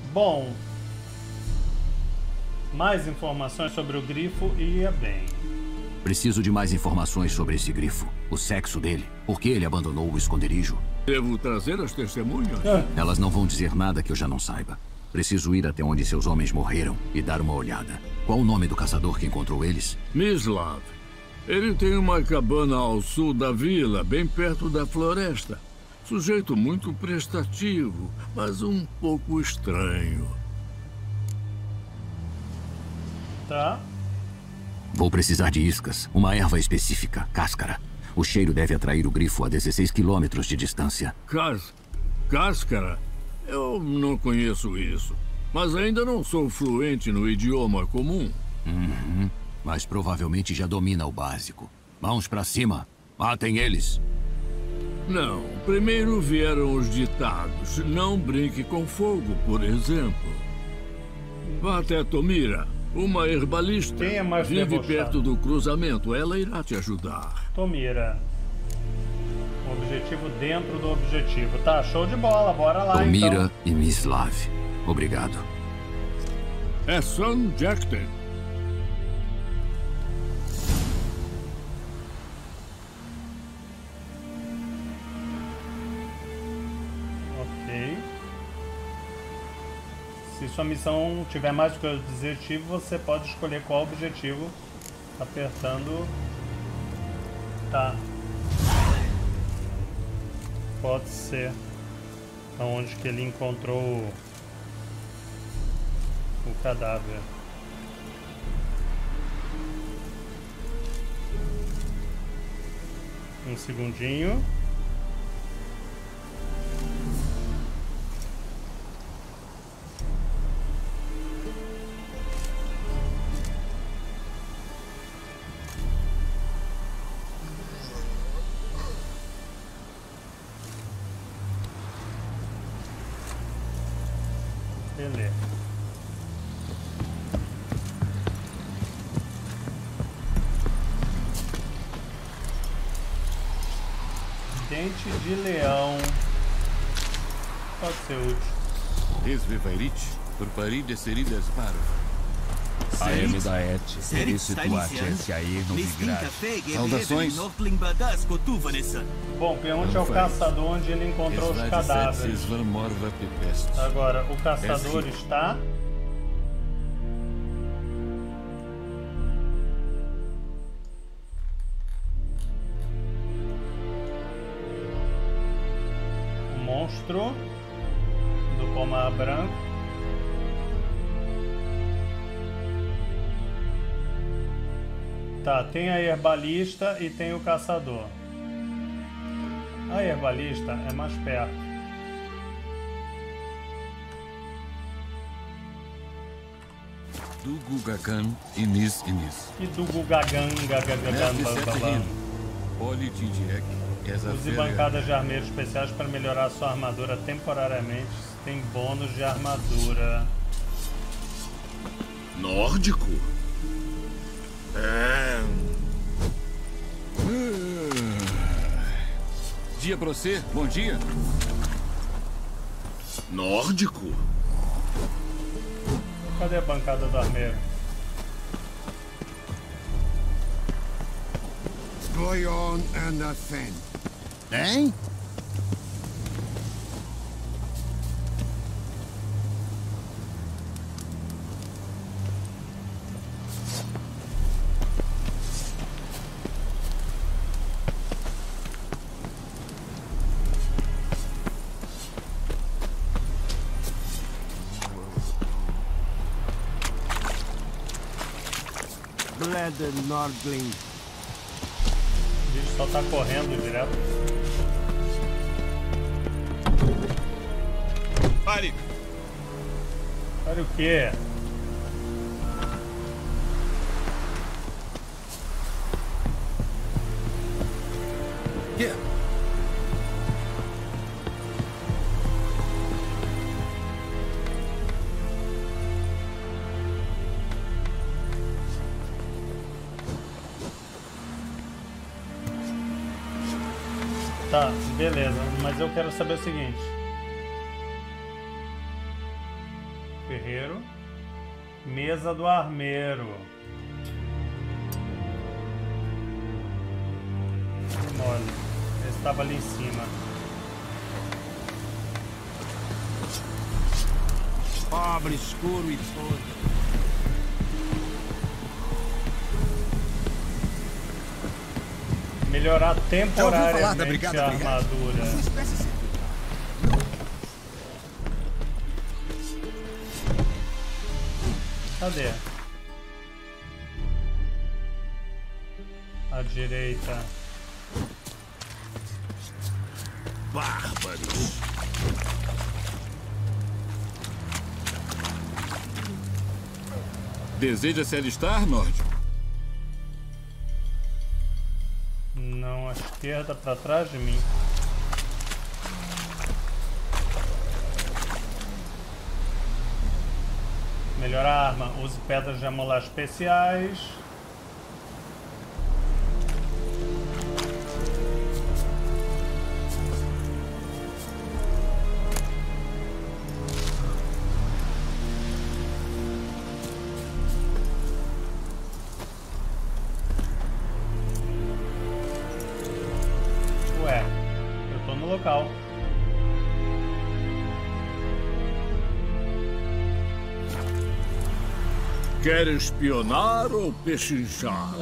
Bom, mais informações sobre o grifo ia bem. Preciso de mais informações sobre esse grifo. O sexo dele. Por que ele abandonou o esconderijo? Devo trazer as testemunhas? Elas não vão dizer nada que eu já não saiba. Preciso ir até onde seus homens morreram e dar uma olhada. Qual o nome do caçador que encontrou eles? Mislav. Ele tem uma cabana ao sul da vila, bem perto da floresta. Sujeito muito prestativo, mas um pouco estranho. Tá. Vou precisar de iscas, uma erva específica, cáscara. O cheiro deve atrair o grifo a 16 quilômetros de distância. Cáscara? Eu não conheço isso. Mas ainda não sou fluente no idioma comum. Mas provavelmente já domina o básico. Mãos pra cima. Matem eles. Não. Primeiro vieram os ditados. Não brinque com fogo, por exemplo. Vá até Tomira. Uma herbalista. Quem é mais vive debochado? perto do cruzamento. Ela irá te ajudar. Tomira. Objetivo dentro do objetivo. Tá, show de bola. Bora lá, Tomira então. e Mislav. Obrigado. É Sam Jackson. Ok. Se sua missão tiver mais do que o objetivo, você pode escolher qual objetivo apertando. Tá. Pode ser. Onde que ele encontrou o cadáver. Um segundinho. Beleza. Dente de leão. Pode ser útil. Izvivairit, Urparid Seridas Parva. AM da ET, situate SAE no Vigrad. Saudações. Bom, pergunte ao caçador onde ele encontrou os cadáveres. Agora, o caçador está... O monstro do pomar branco. Tá, tem a herbalista e tem o caçador. A herbalista é mais perto. Do Gugakan Inis Inis. E do Gugagan, Gagagan, Politidiek. Use bancadas de armeiro especiais para melhorar sua armadura temporariamente. Tem bônus de armadura. Nórdico? Dia pra você, bom dia. Nórdico? Cadê a bancada do armeiro? Goyon and a Fen. Hein? Bleder Nordling. O bicho só tá correndo direto. Pare! Olha o que? Que? Tá, beleza, mas eu quero saber o seguinte. ferreiro. Mesa do armeiro. Olha, esse estava ali em cima. Pobre, escuro e todo. Melhorar temporariamente brigada, a armadura. Cadê? À direita. Bárbaros. Deseja se alistar, Nórdico? Não, à esquerda, para trás de mim. Melhorar a arma. Use pedras de amolar especiais. Ué, eu tô no local. Quer espionar ou pechinchar?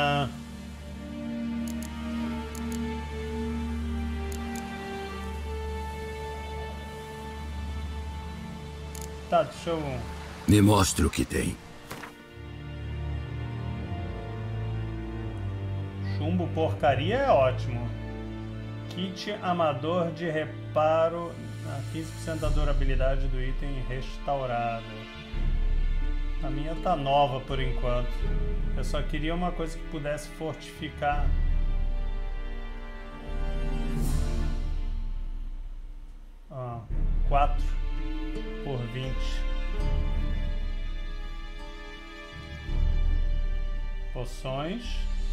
Tá, deixa eu... Me mostre o que tem. Chumbo porcaria é ótimo. Kit amador de reparo. 15% da durabilidade do item restaurado. A minha tá nova por enquanto. Eu só queria uma coisa que pudesse fortificar. Ah, 4 por 20. Poções.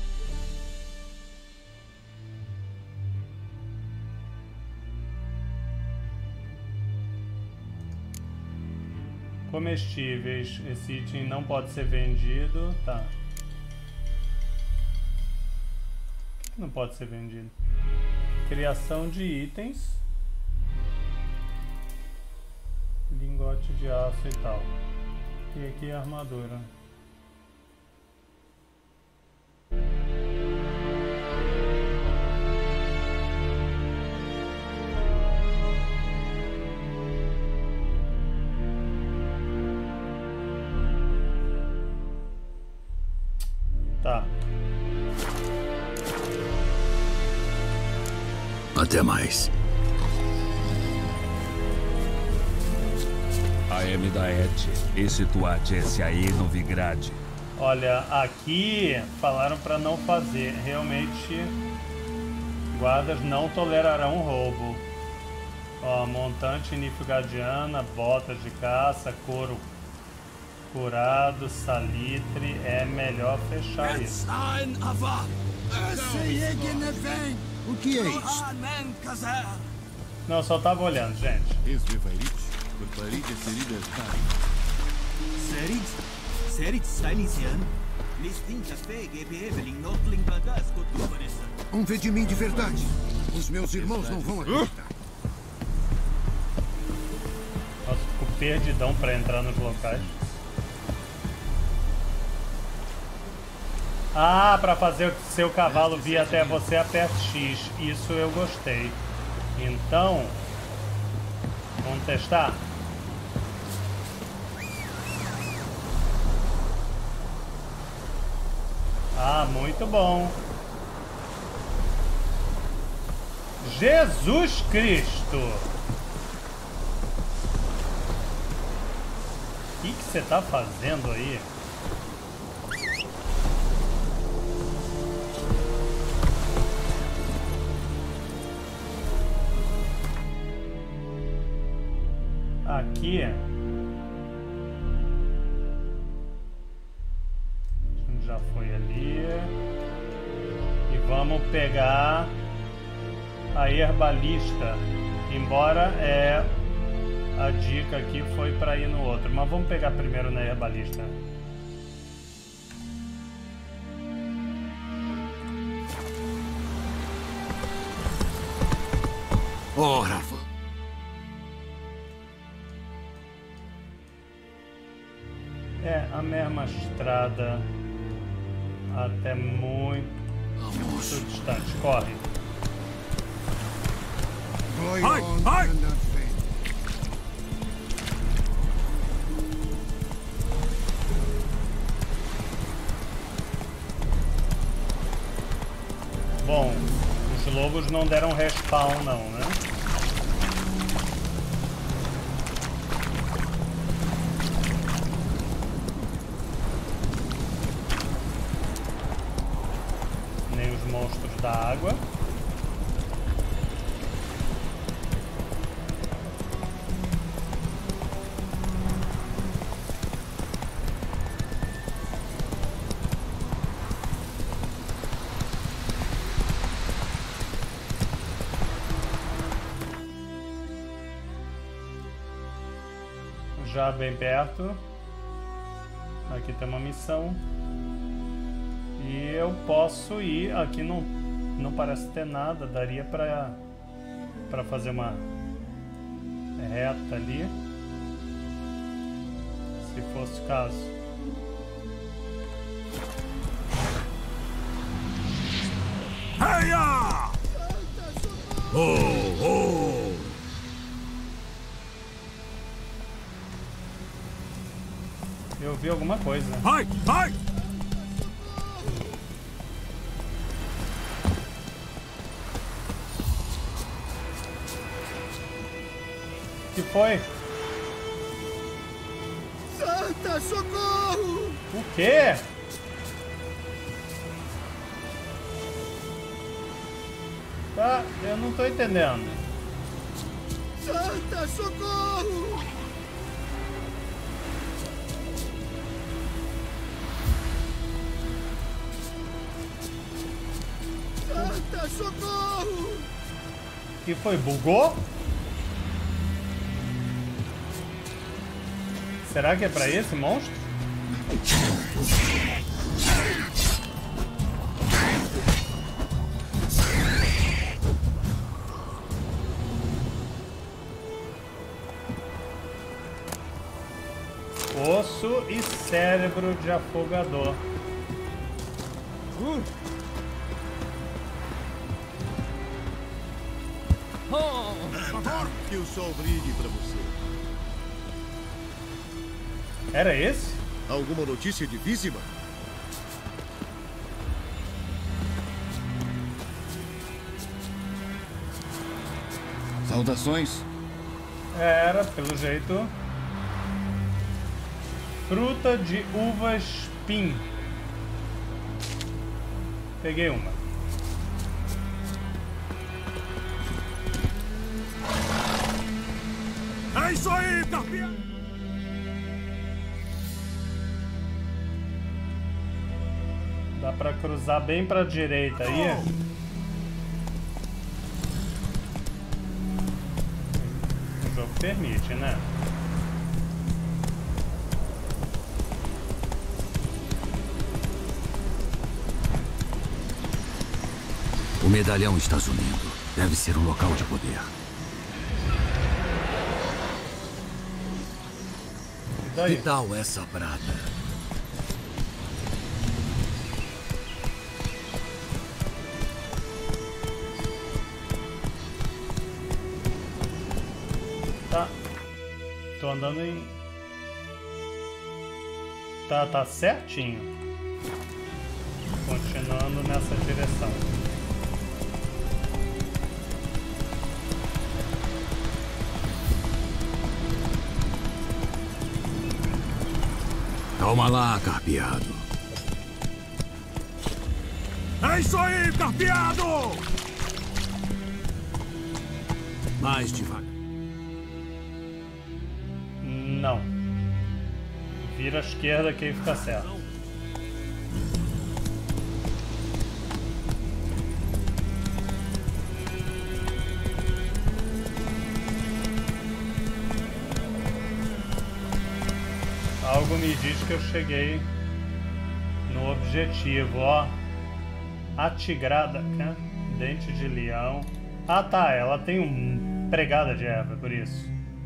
Comestíveis. Esse item não pode ser vendido. Tá. Por que não pode ser vendido? Criação de itens. Lingote de aço e tal. E aqui a armadura. Tá. Até mais. AM da ET e situate-se aí no Vigrade. Olha, aqui falaram para não fazer. Realmente, guardas não tolerarão roubo. Ó, montante nilfgaardiana, botas de caça, couro curado, salitre. É melhor fechar isso. O que é isso? Não, só tava olhando, gente. Um vê de mim de verdade. Os meus irmãos não vão acreditar. Nossa, fico perdidão para entrar nos locais. Ah, para fazer o seu cavalo vir até você, aperte X. Isso eu gostei. Então, vamos testar? Ah, muito bom. Jesus Cristo! O que você tá fazendo aí? Aqui a gente já foi ali e vamos pegar a herbalista, embora a dica aqui foi para ir no outro. Mas vamos pegar primeiro na herbalista. Ora, É a mesma estrada até muito distante. Corre. vai, vai! Bom, os lobos não deram respawn não, né? Nem os monstros da água. Já bem perto. Aqui tem uma missão. E eu posso ir. Aqui não parece ter nada. Daria pra fazer uma reta ali. Se fosse o caso. Heia! Oh, oh! Eu vi alguma coisa. Vai, vai! Que foi? Santa, socorro! O quê? Tá, eu não tô entendendo. Santa, socorro! Santa, socorro! Que foi? Bugou? Será que é pra esse monstro? Osso e cérebro de afogador. Por favor, que o sol brilhe pra você. Era esse? Alguma notícia de Vízima? Saudações. Era, pelo jeito. Fruta de uvas pin. Peguei uma. É isso aí, Carpia! Dá pra cruzar bem pra direita aí. O jogo permite, né? O medalhão está sumindo. Deve ser um local de poder. E daí? Que tal essa prata? Tá. Tô andando em... Tá certinho. Continuando nessa direção. Calma lá, Carpeado. É isso aí, Carpeado! Mais devagar. Não. Vira à esquerda que aí fica certo. Algo me diz que eu cheguei no objetivo, ó. A tigrada, né? Dente de leão. Ah tá, ela tem um pregada de erva, por isso.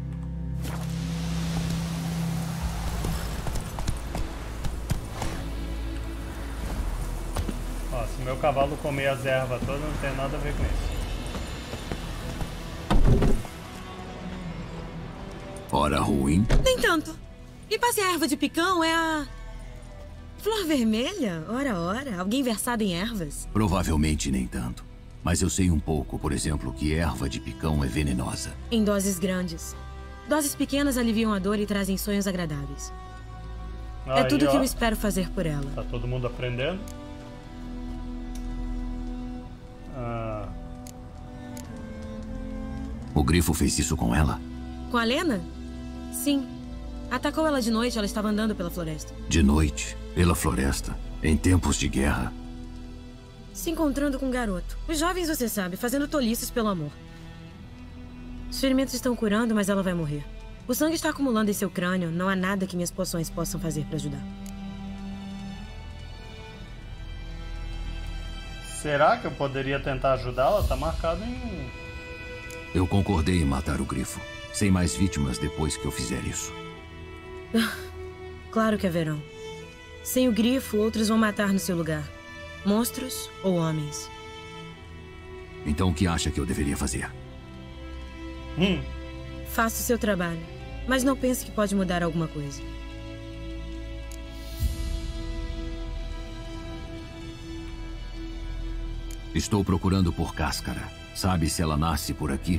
Ó, se meu cavalo comer as ervas todas, não tem nada a ver com isso. Hora ruim. Nem tanto. Me passe a erva de picão, é a... Flor vermelha? Ora. Alguém versado em ervas? Provavelmente nem tanto. Mas eu sei um pouco, por exemplo, que erva de picão é venenosa. Em doses grandes. Doses pequenas aliviam a dor e trazem sonhos agradáveis. Aí, é tudo ó, que eu espero fazer por ela. Tá todo mundo aprendendo? O grifo fez isso com ela? Com a Lena? Sim. Atacou ela de noite, ela estava andando pela floresta. De noite? Pela floresta? Em tempos de guerra? Se encontrando com um garoto. Os jovens, você sabe, fazendo tolices pelo amor. Os ferimentos estão curando, mas ela vai morrer. O sangue está acumulando em seu crânio. Não há nada que minhas poções possam fazer para ajudar. Será que eu poderia tentar ajudá-la? Tá marcado em... Eu concordei em matar o grifo. Sem mais vítimas depois que eu fizer isso. Claro que haverão. Sem o grifo, outros vão matar no seu lugar. Monstros ou homens. Então o que acha que eu deveria fazer? Faça o seu trabalho. Mas não pense que pode mudar alguma coisa. Estou procurando por Cáscara. Sabe se ela nasce por aqui?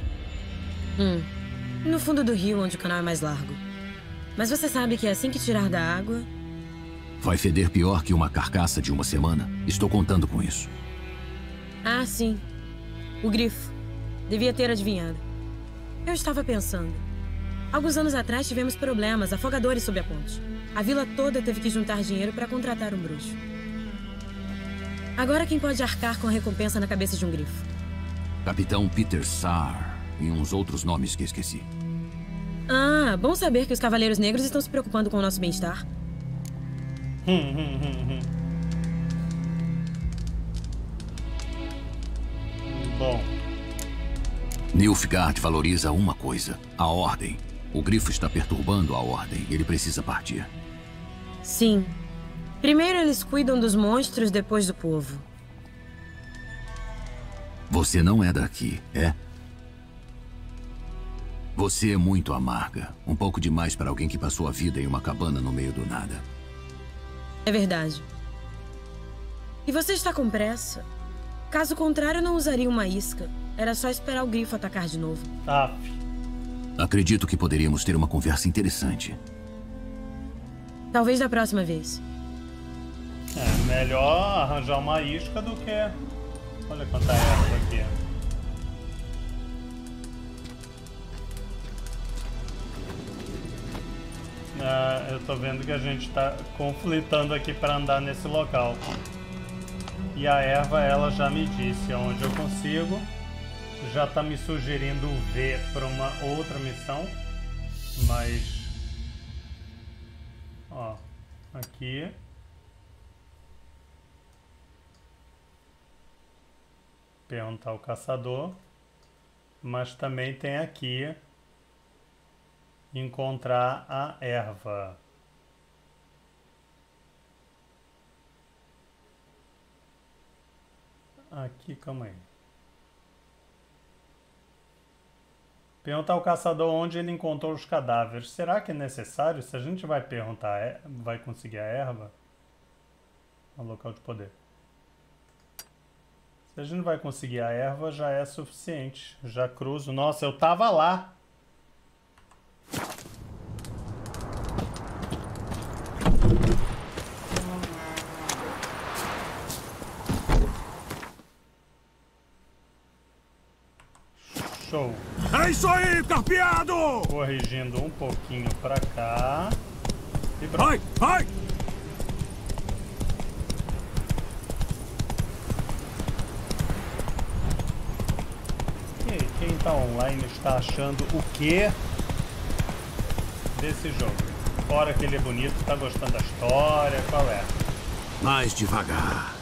No fundo do rio, onde o canal é mais largo. Mas você sabe que assim que tirar da água... Vai feder pior que uma carcaça de uma semana. Estou contando com isso. Ah, sim. O grifo. Devia ter adivinhado. Eu estava pensando. Alguns anos atrás tivemos problemas, afogadores sob a ponte. A vila toda teve que juntar dinheiro para contratar um bruxo. Agora quem pode arcar com a recompensa na cabeça de um grifo? Capitão Peter Saar e uns outros nomes que esqueci. Ah, bom saber que os Cavaleiros Negros estão se preocupando com o nosso bem-estar. Bom. Nilfgaard valoriza uma coisa: a ordem. O grifo está perturbando a ordem. Ele precisa partir. Sim. Primeiro eles cuidam dos monstros, depois do povo. Você não é daqui, é? Você é muito amarga. Um pouco demais para alguém que passou a vida em uma cabana no meio do nada. É verdade. E você está com pressa? Caso contrário, eu não usaria uma isca. Era só esperar o grifo atacar de novo. Acredito que poderíamos ter uma conversa interessante. Talvez da próxima vez. É melhor arranjar uma isca do que... Olha quanta erva aqui. Eu tô vendo que a gente tá conflitando aqui para andar nesse local. E a erva, ela já me disse onde eu consigo. Já tá me sugerindo ver para uma outra missão. Mas... Ó, aqui... Perguntar ao caçador, mas também tem aqui encontrar a erva. Aqui, calma aí. Perguntar ao caçador onde ele encontrou os cadáveres. Será que é necessário? Se a gente vai perguntar, vai conseguir a erva? No local de poder. Se a gente vai conseguir a erva, já é suficiente. Já cruzo. Nossa, eu tava lá. Show. É isso aí, carpeado! Corrigindo um pouquinho pra cá. E pronto. Vai, vai! Quem tá online está achando o que desse jogo? Fora que ele é bonito, tá gostando da história, qual é? Mais devagar.